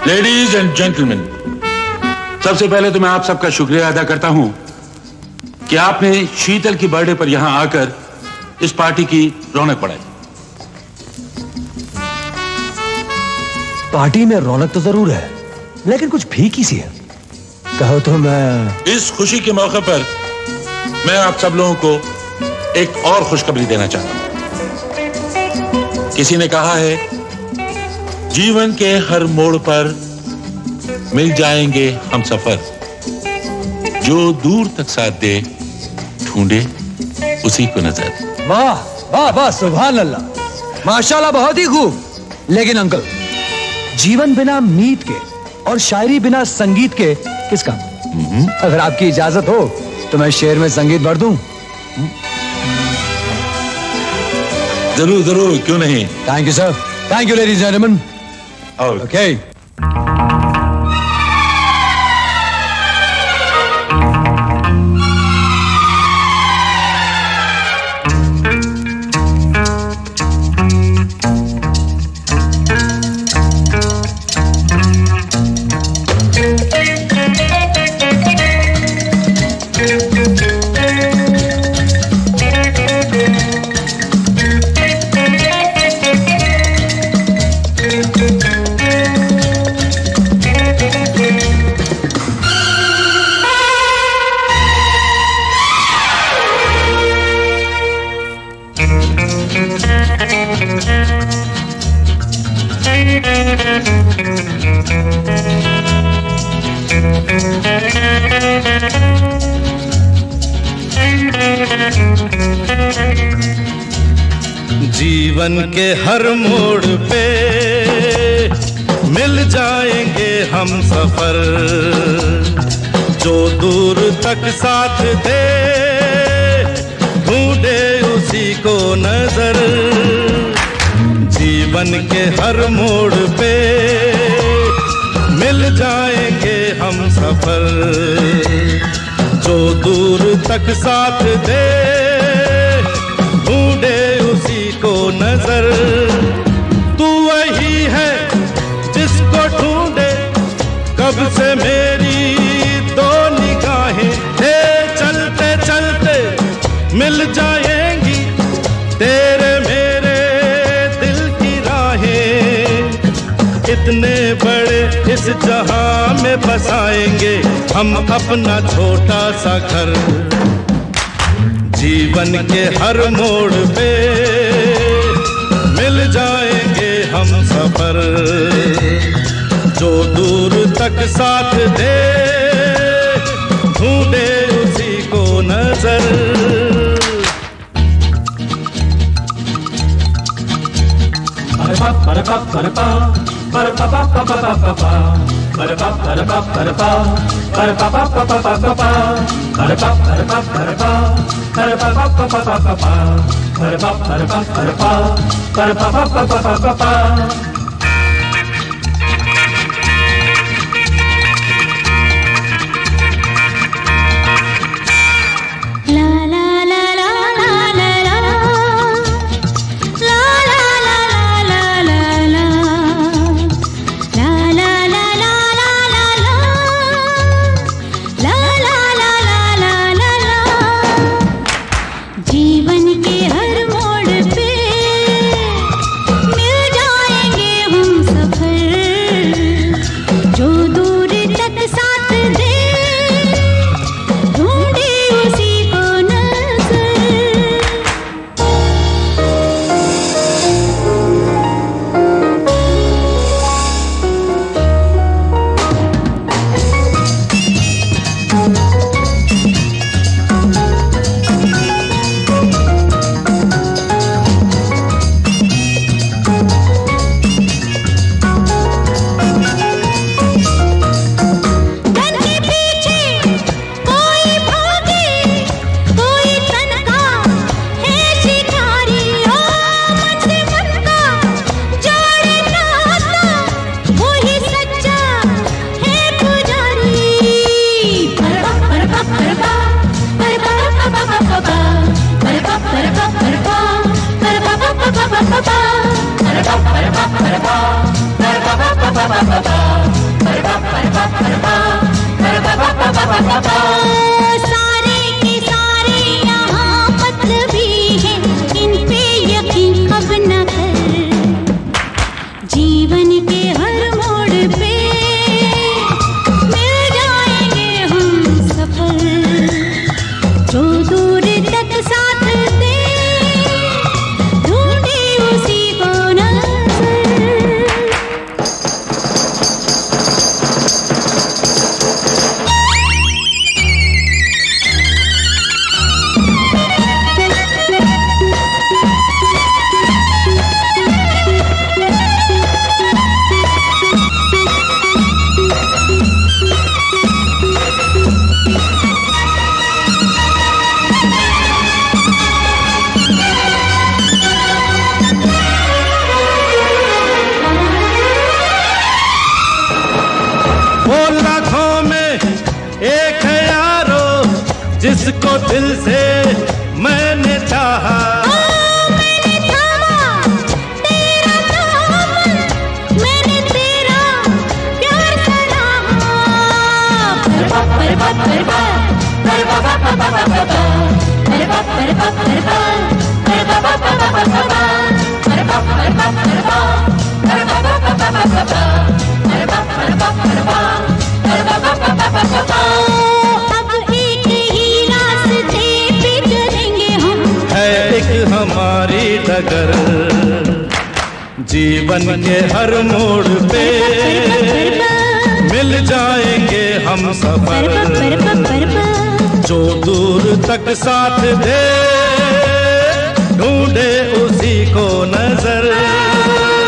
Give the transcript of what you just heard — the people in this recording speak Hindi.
लेडीज एंड जेंटलमैन, सबसे पहले तो मैं आप सबका शुक्रिया अदा करता हूं कि आपने शीतल की बर्थडे पर यहां आकर इस पार्टी की रौनक बढ़ाई। पार्टी में रौनक तो जरूर है, लेकिन कुछ फीकी सी है। कहो तो मैं इस खुशी के मौके पर मैं आप सब लोगों को एक और खुशखबरी देना चाहता हूं। किसी ने कहा है, जीवन के हर मोड़ पर मिल जाएंगे हम सफर, जो दूर तक साथ दे ढूंढे उसी को नजर। वाह वाह वाह, सुभान अल्लाह, माशाल्लाह, बहुत ही खूब। लेकिन अंकल, जीवन बिना मीत के और शायरी बिना संगीत के किस काम? अगर आपकी इजाजत हो तो मैं शेर में संगीत भर दूं। जरूर जरूर, क्यों नहीं। Thank you sir, thank you ladies and gentleman. Okay. जीवन के हर मोड़ पे मिल जाएंगे हम सफर, जो दूर तक साथ दे ढूंढे उसी को नजर। जीवन के हर मोड़ पे मिल जाएंगे हम सफर, जो दूर तक साथ दे ढूंढे उसी को नजर। तू वही है जिसको ढूंढे कब से मेरी दो निगाहें, थे चलते चलते मिल जाएंगी तेरे मेरे दिल की राहें। इतने बड़े इस जहां में बसाएंगे हम अपना छोटा सा घर। जीवन के हर मोड़ पे मिल जाएंगे हम सफर, जो दूर तक साथ दे ढूंढे उसी को नजर। Ba ba ba ba ba ba ba ba ba ba ba ba ba ba ba. सारे के सारे यहाँ मतलबी हैं, इन पे यकीन अब न कर। जीवन के हर मोड़ पे मिल जाएंगे हम सफल, जो दूर तक साथ दे ढूंढे उसी को नजर। वो लाखों में एक है यारो, जिसको दिल से मैंने चाहा। मैंने थामा तेरा दामन, मैंने तेरा प्यार सलाहा। अब एक ही रास्ते पे चलेंगे हम, है एक हमारी डगर, जीवन के हर मोड़ पे मिल जाएंगे हम सफर, जो दूर तक साथ दे ढूंढे उसी को नजर।